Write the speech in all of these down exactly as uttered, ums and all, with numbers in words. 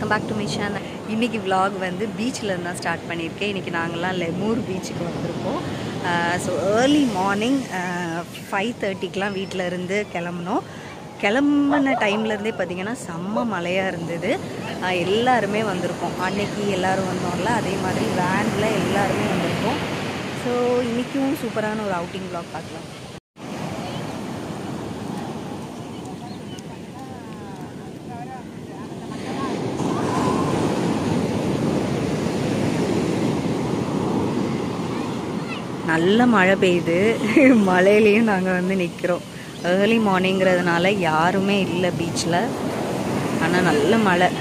Welcome back to my channel. இன்றைக்கி vlog வந்து பீச்சில் இருந்தால் ஸ்டார்ட் பண்ணியிருக்கேன். இன்றைக்கி நாங்கள்லாம் லெமூர் பீச்சுக்கு வந்திருக்கோம். ஸோ ஏர்லி மார்னிங் ஃபைவ் தேர்ட்டிக்கெலாம் வீட்டில் இருந்து கிளம்புனோம். கிளம்புன டைம்லேருந்தே பார்த்திங்கன்னா செம்ம மழையாக இருந்தது. எல்லாருமே வந்திருக்கோம். அன்னைக்கு எல்லோரும் வந்தோம்ல, அதே மாதிரி வேனில் எல்லாருமே வந்திருக்கோம். ஸோ இன்றைக்கும் சூப்பரான ஒரு அவுட்டிங் vlog பார்க்கலாம். நல்ல மழை பெய்யுது. மழையிலையும் நாங்கள் வந்து நிற்கிறோம். ஏர்லி மார்னிங்கிறதுனால யாருமே இல்லை பீச்சில். ஆனால் நல்ல மழை.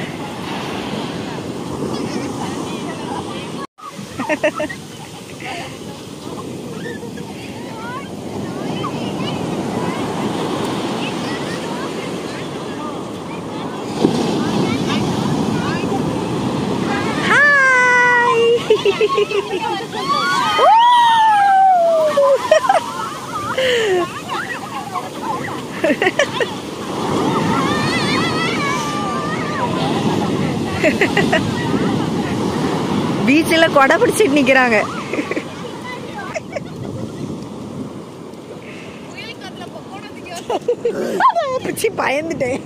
பீச்சில் கொடை பிடிச்சிட்டு நிக்கிறாங்க. பிடிச்சி பயந்துட்டேன்.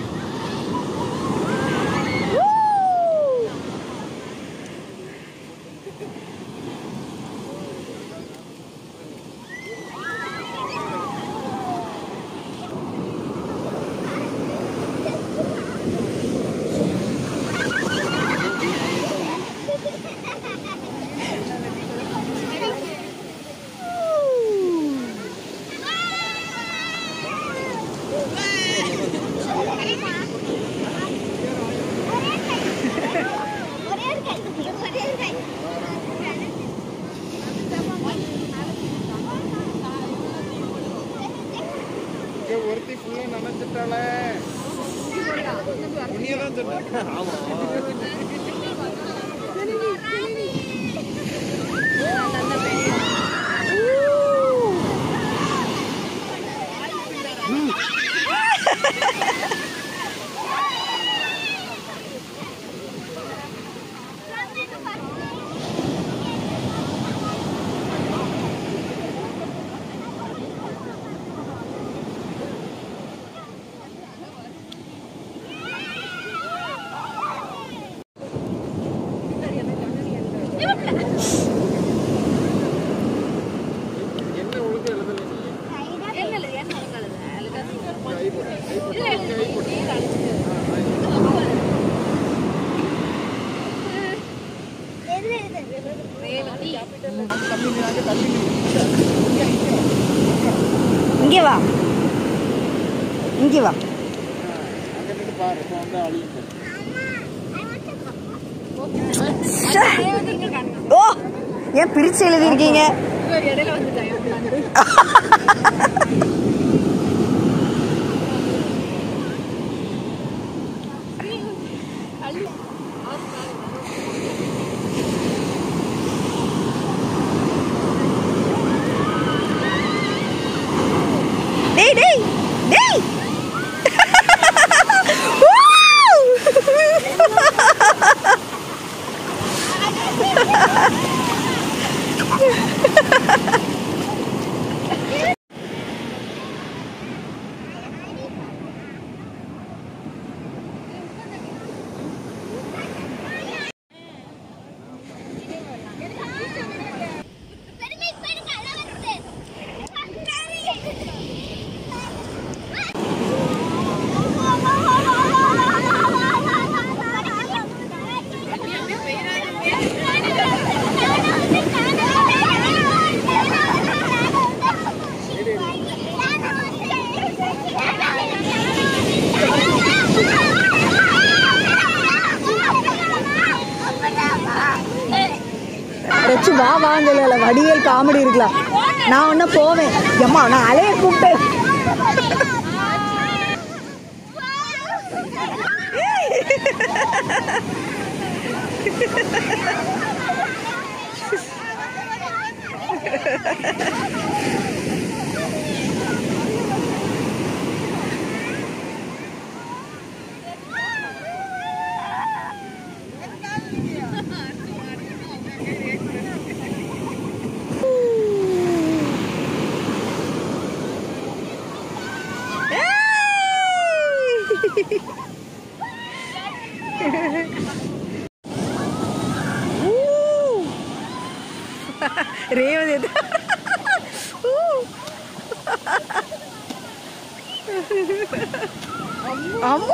ஒருத்தி ஃபுல்லா நினைச்சிட்டாளே. உன்னையதான் சொன்னேன். ஆமா இங்கே வா, இங்கே வா. ஓ, ஏன் பிரிச்சு எழுதிருக்கீங்க? டேய் டேய் டேய். வா வாங்கல வடிவேல் காமெடி இருக்கலாம். நான் ஒன்ன போவேன். அம்மா நான் அலைய கூப்பிட்டேன். ரேவதி அம்மா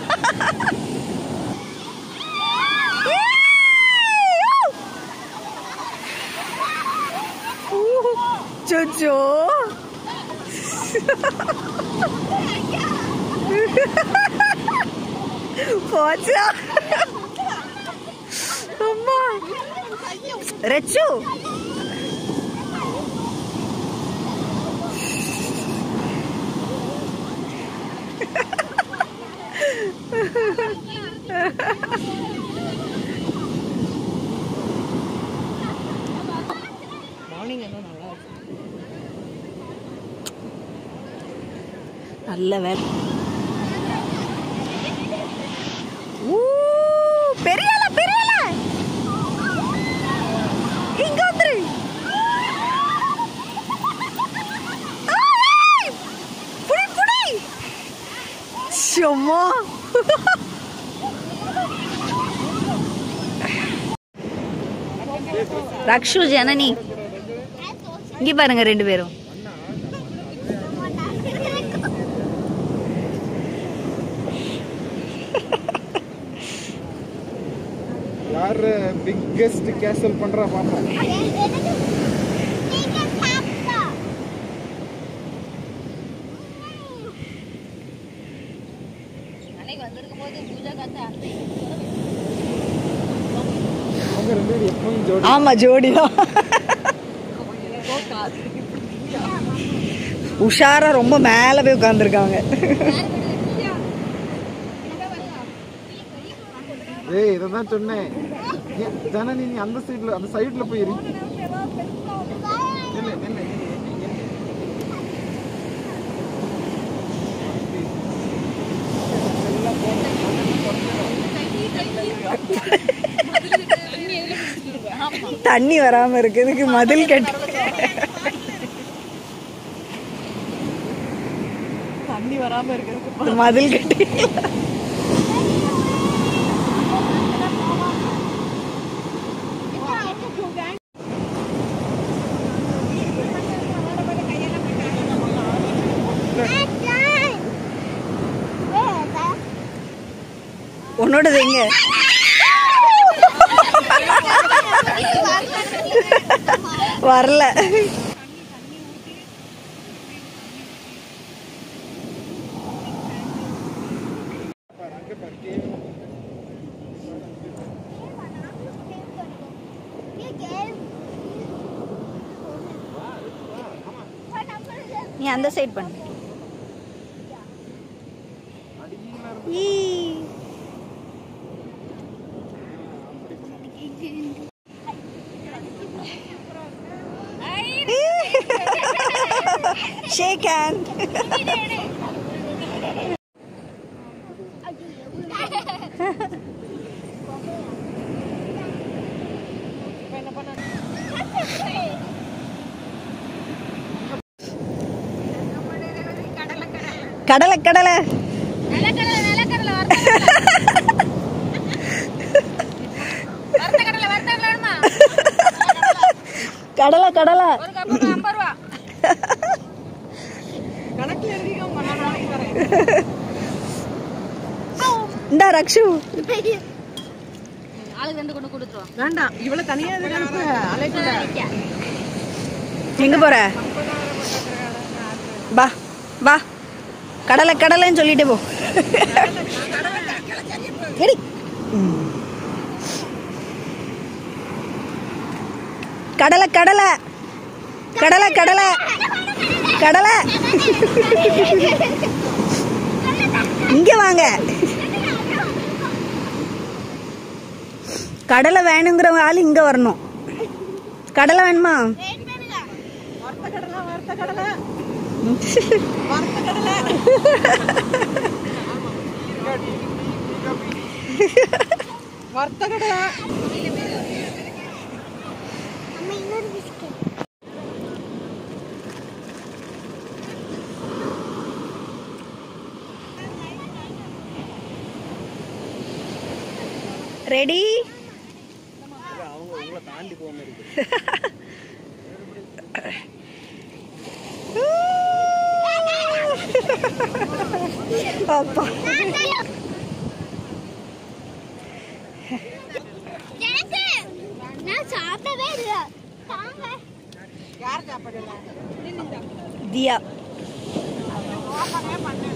சோச்சோ போச்சா அம்மா ரச்சு மார்னிங் என்ன நல்லா இருக்கு நல்ல வேலை பெரியல பெரியல இங்க வந்துரு புடி புடி சும்மா ரக்ஷு ஜனனி இங்க பாருங்க ரெண்டு பேரும் யார் பிக்கெஸ்ட் கேசல் பண்றா பாப்போம். அன்னைக்கு வந்திருக்கும்போது பூஜா காத்த அத்தை அவங்க ரெண்டு பேரும் எப்பவும் ஜோடி. ஆமா ஜோடிதான். உஷாரா ரொம்ப மேல போய் உட்கார்ந்துருக்காங்க. ஏய் இததான் சொன்னேன். ஜனனி நீ அந்த சைடுல அந்த சைடுல போய் இரு. நில்லு நில்லு தண்ணி வராம இருக்கு. இதுக்கு மதில் கட்டி தண்ணி வராம இருக்கு மதில் கட்டி உன்னோடது எங்க? வரல. நீ அந்த சைடு பண்ணு. Shake hand. கடலை கடலை கடலை கடலை இந்தா ரக்ஷு வேண்டாம். இவ்வளவு தனியா எங்க போற? பா பா கடலை கடலைன்னு சொல்லிட்டு போ. கடலை கடலை கடலை கடலை கடலை இங்க வாங்க. கடலை வேணுங்கிற ஆள் இங்க வரணும். கடலை வேணுமா? ரெடி? அவங்க உங்களை தாண்டி போகாம இருக்கு. அப்பா தியா